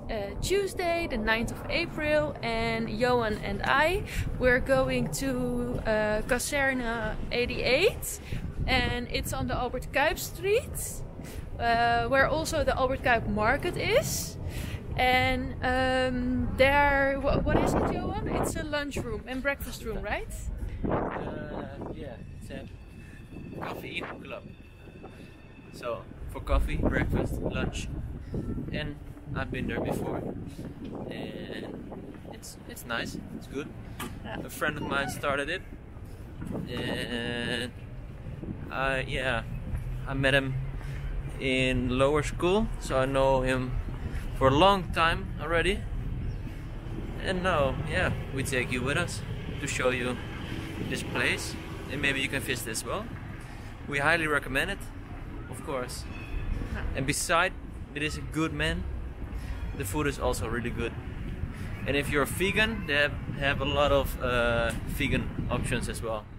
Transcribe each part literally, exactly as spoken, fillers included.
uh, Tuesday, the ninth of April, and Johan and I we're going to uh, Kazerne eighty-eight, and it's on the Albert Kuip Street, uh, where also the Albert Kuip Market is. And um, there, what, what is it, Johan? It's a lunchroom and breakfast room, right? Uh, yeah, it's a coffee club. So for coffee, breakfast, lunch, and I've been there before, and it's it's nice. It's good. Yeah. A friend of mine started it, and I yeah, I met him in lower school, so I know him for a long time already. And now, yeah, we take you with us to show you this place, and maybe you can visit as well. We highly recommend it, of course. And beside, it is a good man. The food is also really good. And if you're a vegan, they have, have a lot of uh, vegan options as well.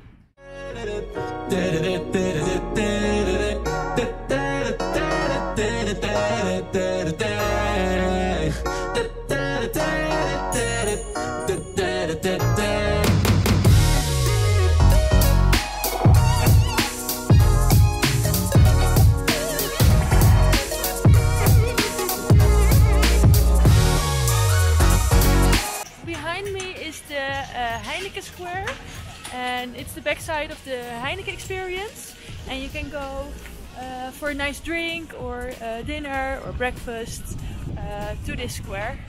Behind me is the uh, Heineken Square, and it's the backside of the Heineken experience, and you can go uh, for a nice drink or uh, dinner or breakfast uh, to this square.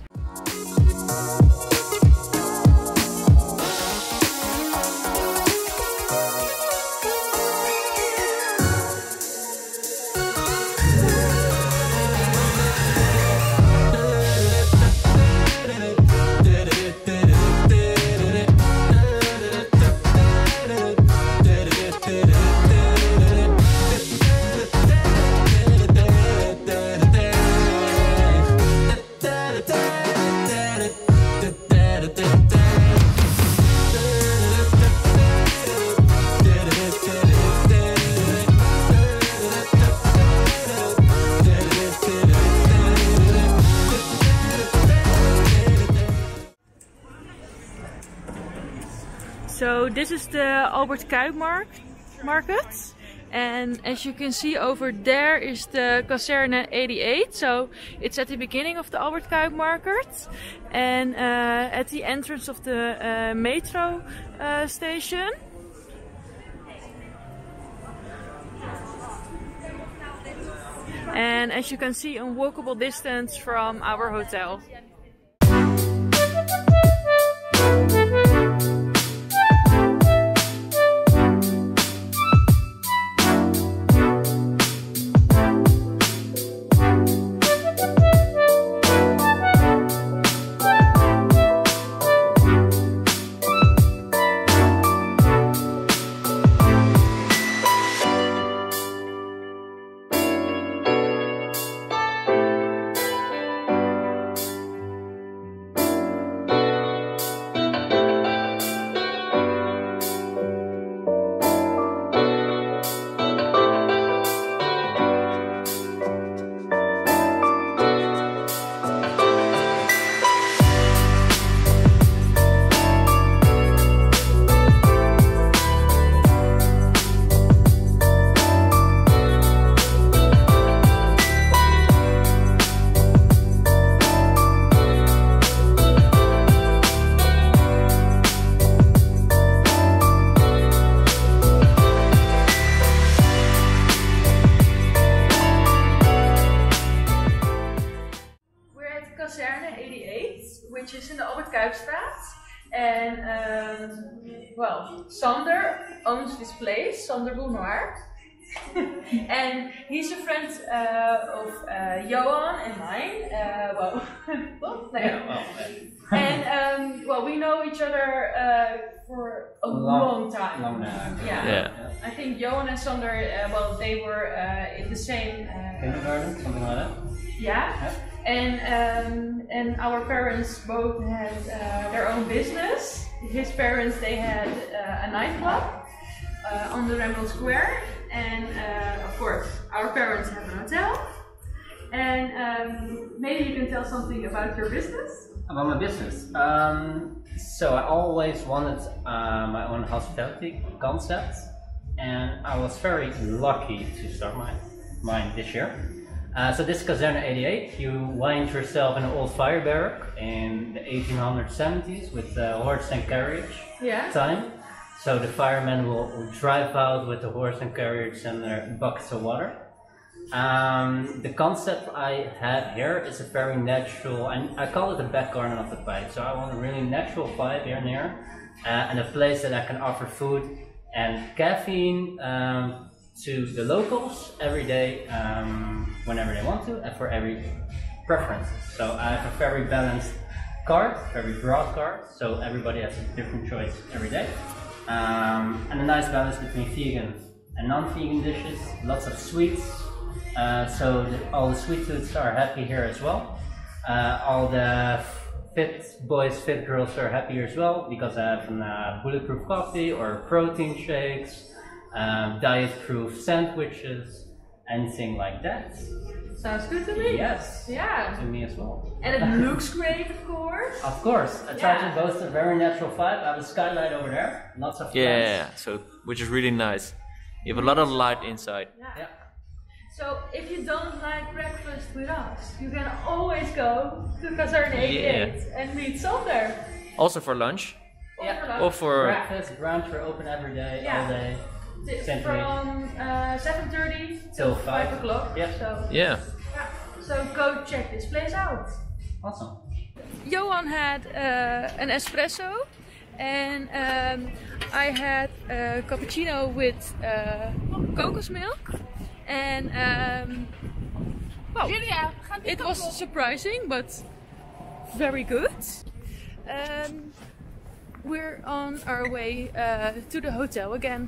So this is the Albert Kuip mark market, and as you can see over there is the Kazerne eighty-eight. So it's at the beginning of the Albert Kuip market, and uh, at the entrance of the uh, metro uh, station. And as you can see, in walkable distance from our hotel. Kazerne eighty-eight, which is in the Albert Kuipstraat. And um, well, Sander owns this place, Sander Boulnoir. And he's a friend uh, of uh, Johan and mine. Uh, well, what? No. Yeah, well, and um, well, we know each other uh, for a long, long time. Long time. Yeah. Yeah. I think Johan and Sander, uh, well, they were uh, in the same uh, kindergarten, something like that. Yeah. Yeah. And um, and our parents both had uh, their own business. His parents, they had uh, a nightclub uh, on the Rembrandt Square, and uh, of course our parents have a hotel. And um, maybe you can tell something about your business? About my business. Um, so I always wanted uh, my own hospitality concept, and I was very lucky to start my, mine this year. Uh, so this is Kazerne eighty-eight. You wind yourself in an old fire barrack in the eighteen seventies with the horse and carriage Yeah. time. So the firemen will, will drive out with the horse and carriage and their buckets of water. Um, the concept I had here is a very natural, and I call it the back garden of the pipe. So I want a really natural vibe here and here, uh, and a place that I can offer food and caffeine um, to the locals every day, um, whenever they want to, and for every preference. So I have a very balanced card, very broad card, so everybody has a different choice every day. Um, and a nice balance between vegan and non-vegan dishes, lots of sweets. Uh, so the, all the sweet tooths are happy here as well. Uh, all the fit boys, fit girls are happy here as well because I have a uh, bulletproof coffee or protein shakes, um, diet-proof sandwiches, anything like that. Sounds good to me. Yes. Yeah. To me as well. And it looks great, of course. Of course. I try Yeah. to boast a very natural vibe. I have a skylight over there. Lots of Yeah, plants. so which is really nice. You have a lot of light inside. Yeah. Yeah. So if you don't like breakfast with us, you can always go to Kazerne eighty-eight and meet Sander. Also for lunch. Or Yeah. for lunch. Or for Breakfast, brunch, we're open every day, Yeah. all day. T- Same From uh, seven thirty Till till five five. o'clock. Yeah. So, yeah. yeah. So go check this place out. Awesome. Johan had uh, an espresso, and um, I had a cappuccino with uh, kokos milk, and um, well, it was surprising but very good. Um, we're on our way uh, to the hotel again.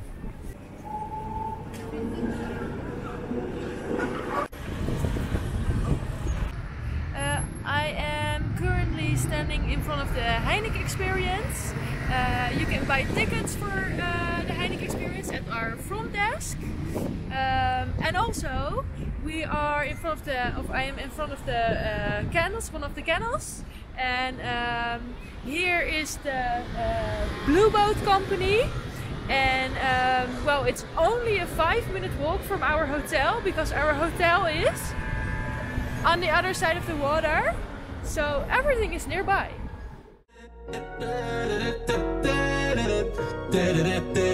Uh, I am currently standing in front of the Heineken Experience. Uh, you can buy tickets for uh, the Heineken Experience at our front desk. Um, and also, we are in front of the. Of, I am in front of the uh, kennels, one of the kennels, and um, here is the uh, Blue Boat Company. And um, well, it's only a five-minute walk from our hotel because our hotel is on the other side of the water, so everything is nearby.